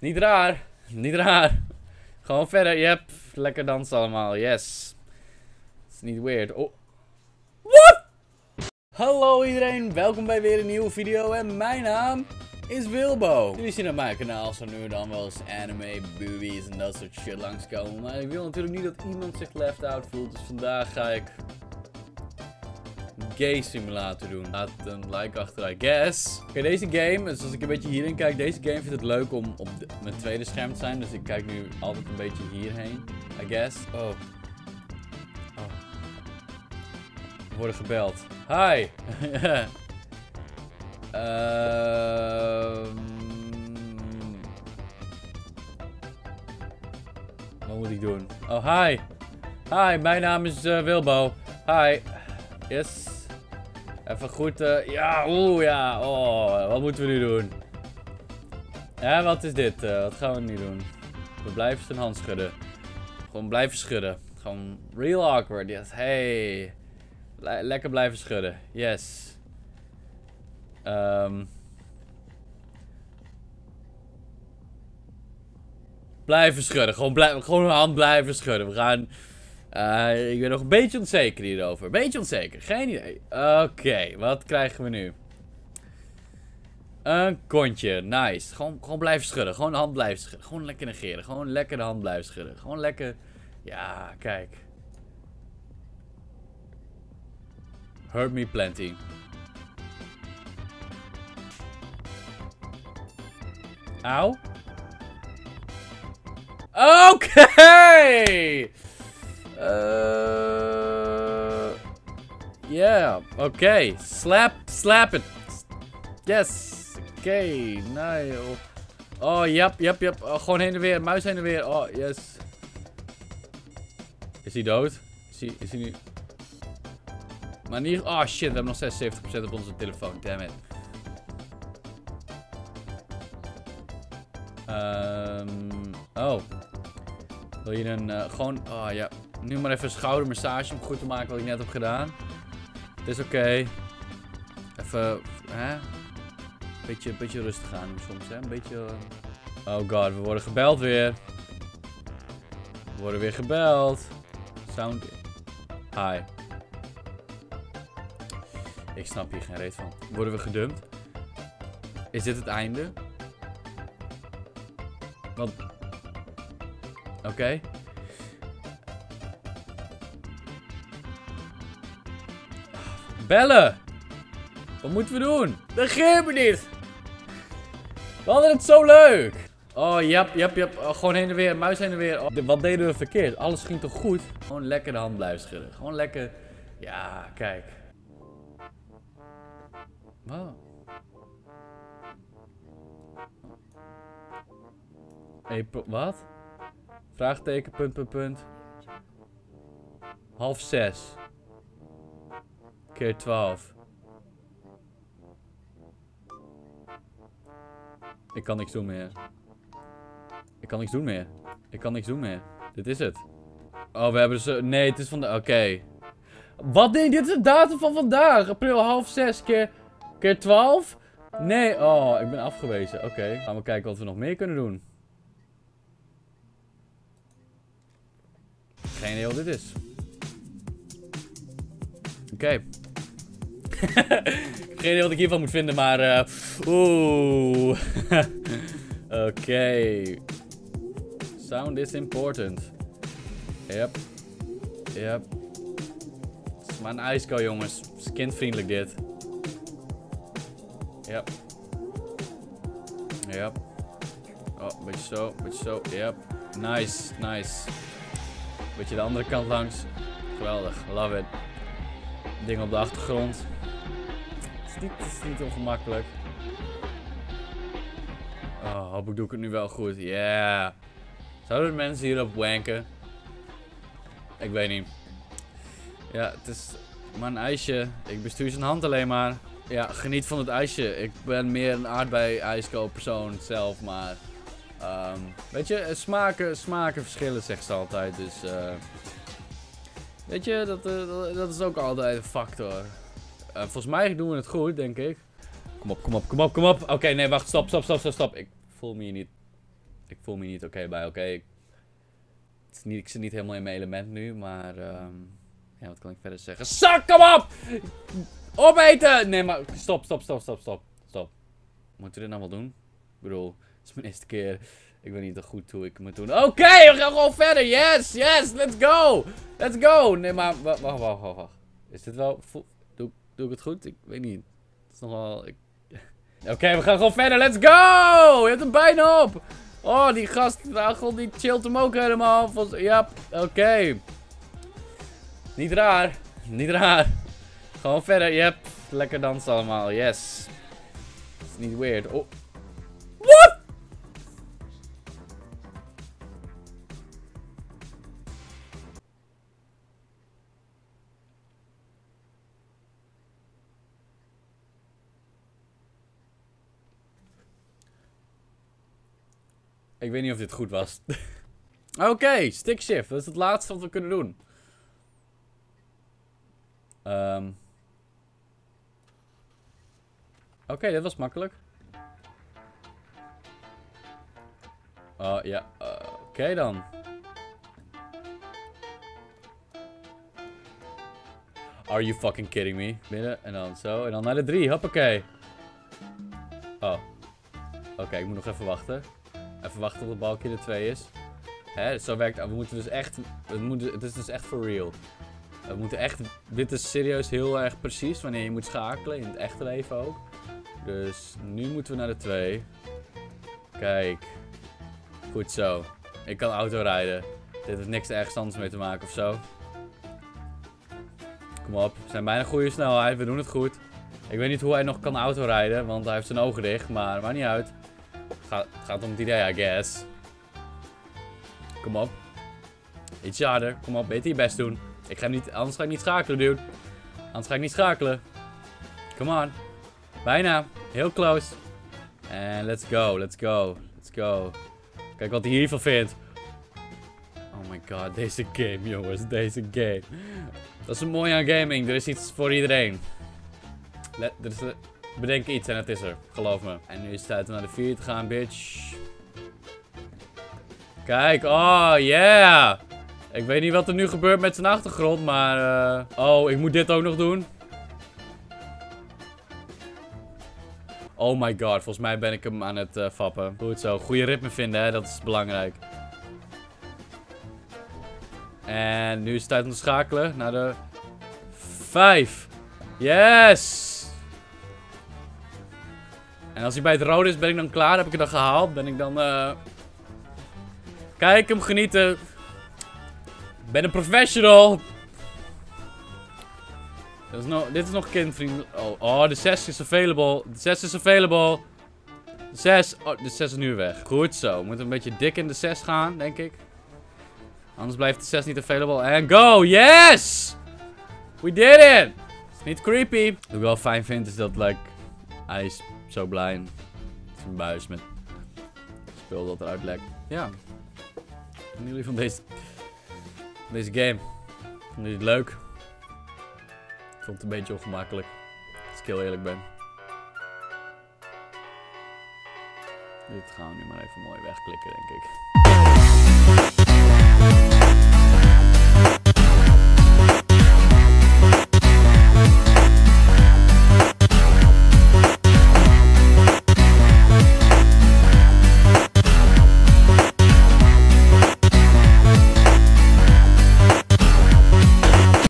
Niet raar. Niet raar. Gewoon verder. Yep. Lekker dansen allemaal. Yes. Het is niet weird. Oh. What? Hallo iedereen. Welkom bij weer een nieuwe video. En mijn naam is Wilbo. Jullie zien op mijn kanaal zo nu en dan wel eens anime, boobies en dat soort shit langskomen. Maar ik wil natuurlijk niet dat iemand zich left out voelt. Dus vandaag ga ik Gay Simulator doen. Laat een like achter, I guess. Oké, deze game, dus als ik een beetje hierin kijk, deze game vindt het leuk om op mijn tweede scherm te zijn. Dus ik kijk nu altijd een beetje hierheen, I guess. Oh. We worden gebeld. Hi! Wat moet ik doen? Oh, hi! Hi, mijn naam is Wilbo. Hi. Yes. Even goed, ja, ja. Oh, wat moeten we nu doen? Ja, wat is dit? Wat gaan we nu doen? We blijven zijn hand schudden. Gewoon blijven schudden. Gewoon real awkward, yes. Hey. Lekker blijven schudden. Yes. Blijven schudden. Gewoon een hand blijven schudden. We gaan... ik ben nog een beetje onzeker hierover. Beetje onzeker. Geen idee. Oké, wat krijgen we nu? Een kontje. Nice. Gewoon blijven schudden. Gewoon de hand blijven schudden. Gewoon lekker negeren. Gewoon lekker de hand blijven schudden. Gewoon lekker... Ja, kijk. Hurt me plenty. Auw. Oké! Yeah, oké. Slap it. Yes. Oké, nee. Oh, yep. Oh, gewoon heen en weer. Muis heen en weer. Oh, yes. Is hij dood? Is hij nu... Maar niet... Oh shit, we hebben nog 76% op onze telefoon. Damn it. Oh. Wil je een... gewoon... Oh ja. Nu maar even een schoudermassage om goed te maken wat ik net heb gedaan. Het is oké. Even... Hè? Beetje rustig aan soms, hè? Een beetje... Oh god, we worden gebeld weer. We worden weer gebeld. Sound... Hi. Ik snap hier geen reet van. Worden we gedumpt? Is dit het einde? Wat? Oké. Bellen! Wat moeten we doen? Regeer me niet! We hadden het zo leuk! Oh, yep. Oh, gewoon heen en weer, muis heen en weer. Oh, wat deden we verkeerd? Alles ging toch goed? Gewoon lekker de hand blijven schudden. Gewoon lekker... Ja, kijk. Wow. Hey, wat? Vraagteken, punt. 5:30. Keer 12. Ik kan niks doen meer. Ik kan niks doen meer. Dit is het. Oh, we hebben dus... Nee, het is van de... Oké. Wat? Nee, dit is de datum van vandaag. April 5:30 keer 12? Nee. Oh, ik ben afgewezen. Oké. Gaan we kijken wat we nog meer kunnen doen. Geen idee wat dit is. Oké. Ik heb geen idee wat ik hiervan moet vinden, maar... Oeh. Oké. Sound is important. Yep. Het is maar een ijsko, jongens. Het is kindvriendelijk dit. Yep. Oh, beetje zo. Yep. Nice. Beetje de andere kant langs. Geweldig, love it. Ding op de achtergrond. Het is niet ongemakkelijk. Oh, hopelijk doe ik het nu wel goed. Yeah. Zouden mensen hierop wanken? Ik weet niet. Ja, het is maar een ijsje. Ik bestuur zijn hand alleen maar. Ja, geniet van het ijsje. Ik ben meer een aardbei-ijsko persoon zelf, maar... weet je, smaken verschillen, zegt ze altijd, dus... weet je, dat is ook altijd een factor. Volgens mij doen we het goed, denk ik. Kom op. Oké, nee, wacht, stop. Ik voel me hier niet Ik voel me niet oké bij. Oké, ik zit niet helemaal in mijn element nu, maar... ja, wat kan ik verder zeggen? Zak, kom op! Opeten! Nee, maar stop. Moeten we dit nou wel doen? Ik bedoel, het is mijn eerste keer. Ik weet niet goed hoe ik moet doen. Oké, we gaan gewoon verder. Yes, let's go. Let's go. Nee, maar wacht. Is dit wel... Doe ik het goed? Ik weet niet. Het is nog wel... Oké, we gaan gewoon verder. Let's go! Je hebt hem bijna op. Oh, die gast, die chillt hem ook helemaal. Ja, oké. Niet raar. Gewoon verder. Yep. Lekker dansen allemaal. Yes. Het is niet weird. Oh. What? Ik weet niet of dit goed was. Oké, stick shift. Dat is het laatste wat we kunnen doen. Oké, dit was makkelijk. Ja. Oké dan. Are you fucking kidding me? Binnen en dan zo. En dan naar de 3. Hoppakee. Oh. Oké, ik moet nog even wachten. Even wachten tot het balkje de 2 is. Hè, zo werkt het. We moeten dus echt... Het is dus echt for real. We moeten echt... Dit is serieus heel erg precies wanneer je moet schakelen. In het echte leven ook. Dus nu moeten we naar de 2. Kijk. Goed zo. Ik kan auto rijden. Dit heeft niks ergens anders mee te maken of zo. Kom op. We zijn bijna goede snelheid. We doen het goed. Ik weet niet hoe hij nog kan auto rijden. Want hij heeft zijn ogen dicht. Maar maakt niet uit. Het gaat om het idee, I guess. Kom op. Ietsje harder. Kom op. Beter je best doen. Anders ga ik niet schakelen, dude. Anders ga ik niet schakelen. Come on. Bijna. Heel close. En let's go. Kijk wat hij hiervan vindt. Oh my god. Deze game, jongens. Deze game. Dat is een mooie aan gaming. Er is iets voor iedereen. Bedenk iets en het is er. Geloof me. En nu is het tijd om naar de 4 te gaan, bitch. Kijk. Oh, yeah. Ik weet niet wat er nu gebeurt met zijn achtergrond, maar... Oh, ik moet dit ook nog doen. Oh my god. Volgens mij ben ik hem aan het fappen. Goed zo. Goede ritme vinden, hè. Dat is belangrijk. En nu is het tijd om te schakelen naar de 5. Yes! En als hij bij het rode is, ben ik dan klaar? Heb ik het dan gehaald? Ben ik dan... Kijk hem genieten. Ik ben een professional. Dit is nog kindvriendelijk. Oh, de 6 is available. De 6 is available. De 6. Oh, de 6 is nu weer weg. Goed zo. We moeten een beetje dik in de 6 gaan, denk ik. Anders blijft de 6 niet available. En go! Yes! We did it! Het is niet creepy. Wat ik wel fijn vind is dat, like... Hij is zo blij. Het is een buis met... spul dat eruit lekt. Ja. Wat vinden jullie van deze game? Vonden jullie het leuk? Ik vond het een beetje ongemakkelijk. Als ik heel eerlijk ben. Dit gaan we nu maar even mooi wegklikken, denk ik.